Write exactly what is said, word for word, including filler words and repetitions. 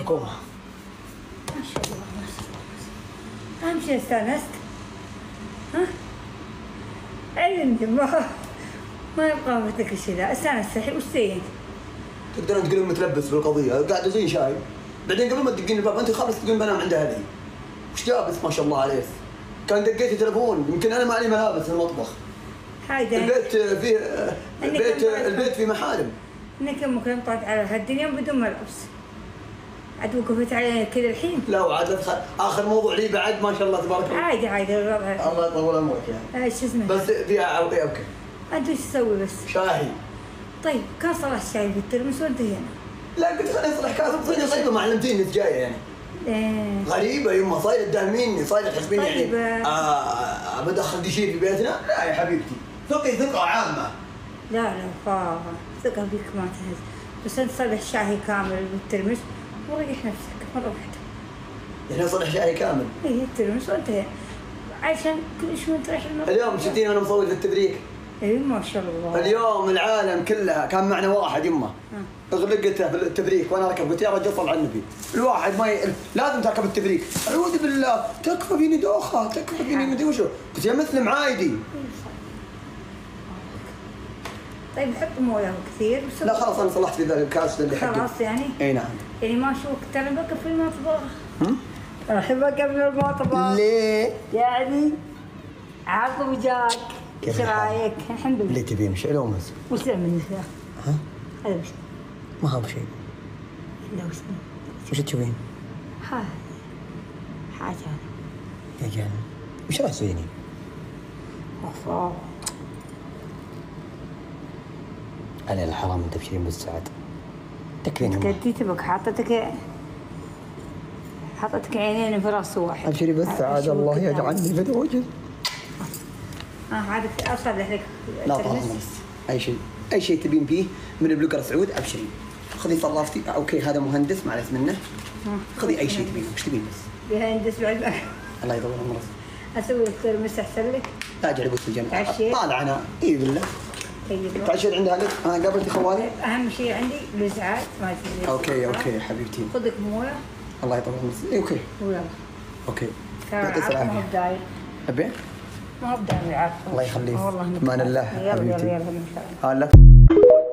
قوم. ما شاء الله ما شاء الله. اهم شيء استانست. ها؟ عندي ما ما يبغى مثلك الشيء ذا، استانست الحين وش سويت؟ تقدرين تقولين متلبس بالقضيه، قاعده زي شاي. بعدين قبل ما تدقين الباب انت خلاص تقولين بنام عند اهلي. وش لابس ما شاء الله عليك؟ كان دقيتي تليفون، يمكن انا ما علي ملابس في المطبخ. هايدا البيت فيه البيت البيت فيه محارم. انك ممكن طلعت على هالدنيا بدون ملابس. عاد وقفت علي كذا الحين؟ لا وعاد اخر موضوع لي بعد ما شاء الله تبارك الله. عادي عادي الله يطول عمرك يعني. ايش اسمه؟ بس فيها اوكي اوكي. انت ايش تسوي بس؟ شاهي. طيب كان صلاح الشاي في الترمس وانت هنا؟ لا قلت خليني اصلح كاسه تصير صيبه ما علمتيني انت جايه يعني. ايه غريبه يمه صايره تدهميني صايره تحسبيني طيب يعني آه بدخل دشير في بيتنا؟ لا يا حبيبتي ثقي ثقه عامه. لا لا فا ثقة بيك ما تهز، بس انت صلح شاهي كامل بالترمس وريح نفسك مرة واحدة. يعني صلح شاهي كامل؟ ايه الترمس وانت هنا عشان كل شوي تروح المطبخ. اليوم شفتيني وانا مصور في التبريك؟ ايه ما شاء الله. اليوم العالم كلها كان معنا واحد يمه اغلقته في التبريك وانا ركب قلت يا رجل صل على النبي، الواحد ما ي... لازم تركب التبريك، اعوذ بالله تكفى فيني دوخه تكفى فيني مدري وشو، قلت يا مسلم عادي. طيب حط مويه كثير. لا خلاص انا صلحت في ذا الكاس اللي حقي. خلاص يعني؟ اي نعم. يعني ما اشوفك ترى بقى في المطبخ. هم؟ الحين بقى في المطبخ. ليه؟ يعني عظم جاك. ايش رايك؟ الحمد لله. اللي تبي يمشي لو مز. وش منك ذا؟ ها؟ هذا وش؟ ما هو بشيء. لا وش؟ وش تسوين؟ ها حاجة. يا جان وش راح تسويني؟ أوف. على الحرام انت بشيرين بالسعد. تكفين هم. تكدي تبك حاطتك حاطتك عينين في راس واحد. ابشري بالسعد الله يجعلني في الوجه. اه عاد اصلح لك. لا طبعا اي شيء اي شيء تبين فيه من البلوكر سعود ابشري. خذي صرافتي اوكي هذا مهندس ما عليك منه. خذي اي شيء تبين وش تبين بس. مهندس بعد. الله يطول عمرك. اسوي لك ترمس احسن لك. لا جربوا السجن. تعشيت؟ طالع انا اي بالله. طيب تعشيت عند اهلك؟ انا قابلتي خوالي؟ اهم شيء عندي الازعاج ما تجي. اوكي اوكي حبيبتي. خذك مويه. الله يطول عمرك. اي اوكي. ويلا. اوكي. يعطيك العافيه. ما هو بداير. ابي؟ ما هو بداير العافيه. الله يخليك. والله امان الله يلا حبيبتي. يلا يلا ان شاء الله. الله